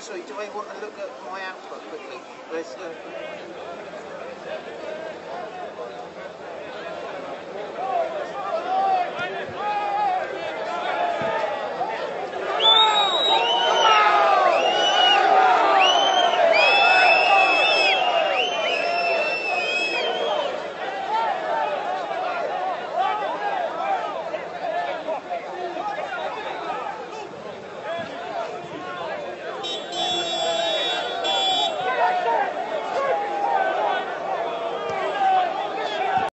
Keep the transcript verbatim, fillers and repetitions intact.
sorry, do I want to look at my output quickly? Where's the...